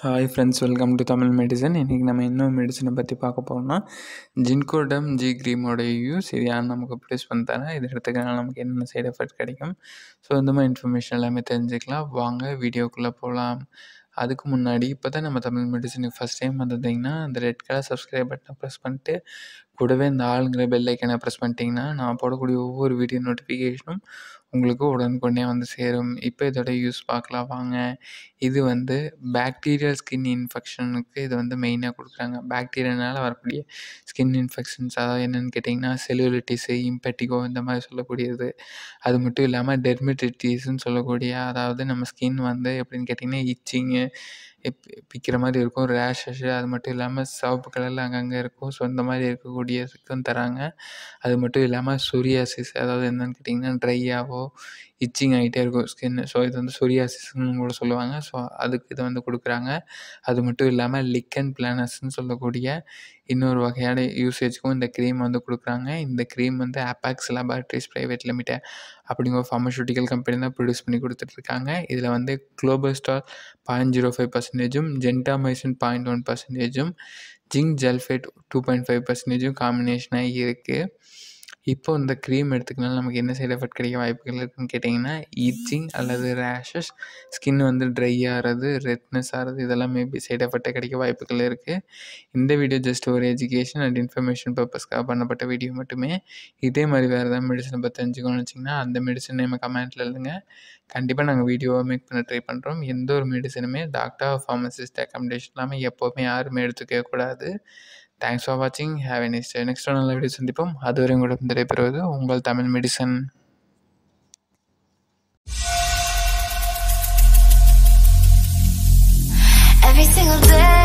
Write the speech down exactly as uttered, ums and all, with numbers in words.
Hi friends, welcome to Tamil medicine. இன்றைக்கி நம்ம இன்னும் மெடிசனை பற்றி பார்க்க போகிறோம்னா ஜின்கோடம் ஜி க்ரீமோட யூஸ் இது யார் நமக்கு ப்ரொடியூஸ் பண்ணி தரேன், இது எடுத்துக்கிறனால நமக்கு என்னென்ன சைடு எஃபெக்ட் கிடைக்கும். ஸோ இந்த மாதிரி இன்ஃபர்மேஷன் எல்லாமே தெரிஞ்சுக்கலாம். வாங்க வீடியோக்குள்ளே போகலாம். அதுக்கு முன்னாடி இப்போ தான் நம்ம தமிழ் மெடிசனுக்கு ஃபஸ்ட் டைம் வந்திருந்தீங்கன்னா அந்த ரெட் கலர் சப்ஸ்கிரைப் பட்டனை ப்ரெஸ் பண்ணிட்டு கூடவே இந்த ஆளுங்கிற பெல் ஐக்கனை ப்ரெஸ் பண்ணிட்டீங்கன்னா நான் போடக்கூடிய ஒவ்வொரு வீடியோ நோட்டிஃபிகேஷனும் உங்களுக்கு உடனுக்குடனே வந்து சேரும். இப்போ இதோட யூஸ் பார்க்கலாம் வாங்க. இது வந்து பாக்டீரியல் ஸ்கின் இன்ஃபெக்ஷனுக்கு இது வந்து மெயினாக கொடுக்குறாங்க. பாக்டீரியானால் வரக்கூடிய ஸ்கின் இன்ஃபெக்ஷன்ஸ், அதாவது என்னென்னு கேட்டிங்கன்னா செல்லுலிட்டிஸு, இம்பெட்டிகோ இந்த மாதிரி சொல்லக்கூடியது. அது மட்டும் இல்லாமல் டெர்மடைட்டிஸ்ன்னு சொல்லக்கூடிய, அதாவது நம்ம ஸ்கின் வந்து எப்படின்னு கேட்டிங்கன்னா இச்சிங்கு இப் பிக்கிற மாதிரி இருக்கும், ரேஷஸ்ஸு, அது மட்டும் இல்லாமல் சிவப்பு கலரில் அங்கங்கே இருக்கும். ஸோ இந்த மாதிரி இருக்கக்கூடியதுக்கும் தராங்க. அது மட்டும் இல்லாமல் சொரியாசிஸ், அதாவது என்னென்னு கேட்டிங்கன்னா ட்ரையாகவோ இச்சிங் ஆகிட்டே இருக்கும் ஸ்கின்னு. ஸோ இது வந்து சொரியாசிஸ்ன்னு கூட சொல்லுவாங்க. ஸோ அதுக்கு இதை வந்து கொடுக்குறாங்க. அது மட்டும் இல்லாமல் லிக்கன் பிளானஸ்ன்னு சொல்லக்கூடிய இன்னொரு வகையான யூசேஜுக்கும் இந்த க்ரீம் வந்து கொடுக்குறாங்க. இந்த க்ரீம் வந்து ஆப்பாக்ஸ் லேபார்ட்ரிஸ் ப்ரைவேட் லிமிடெட் அப்படிங்கிற ஒரு ஃபார்மசூட்டிக்கல் கம்பெனி தான் ப்ரொடியூஸ் பண்ணி கொடுத்துட்ருக்காங்க. இதில் வந்து குளோபஸ்டால் பாயிண்ட் ஜீரோ ஃபைவ் பர்சன்டேஜும் ஜென்டாமைசின் பாயிண்ட் ஒன் பர்சன்டேஜும் zinc sulphate two point five பர்சன்டேஜும் காம்பினேஷனாக இருக்குது. இப்போ இந்த க்ரீம் எடுத்துக்கனால நமக்கு என்ன சைடு எஃபெக்ட் கிடைக்க வாய்ப்புகள் இருக்குதுன்னு கேட்டிங்கன்னா ஈச்சிங் அல்லது ரேஷஸ், ஸ்கின் வந்து ட்ரை ஆகிறது, ரெட்னஸ் ஆகிறது, இதெல்லாம் மேபி சைடு எஃபெக்டாக கிடைக்க வாய்ப்புகள் இருக்குது. இந்த வீடியோ ஜஸ்ட் ஒரு எஜுகேஷன் அண்ட் இன்ஃபர்மேஷன் பர்பஸ்க்காக பண்ணப்பட்ட வீடியோ மட்டுமே. இதே மாதிரி வேறு ஏதாவது மெடிசனை பற்றி தெரிஞ்சுக்கணும்னு வச்சிங்கன்னா அந்த மெடிசன் நம்ம கமெண்ட்டில் எழுதுங்க. கண்டிப்பாக நாங்கள் வீடியோவை மேக் பண்ண ட்ரை பண்ணுறோம். எந்த ஒரு மெடிசனுமே டாக்டர் ஃபார்மசிஸ்ட் ரெக்கமெண்டேஷன் இல்லாமல் எப்போவுமே யாருமே எடுத்துக்கவே கூடாது. தேங்க்ஸ் ஃபார் வாட்சிங். Have a nice day. Next நல்ல வீடியோ சந்திப்போம். அதுவரை உங்களிடம் விடைபெறுவது உங்கள் Tamil medicine. Every single day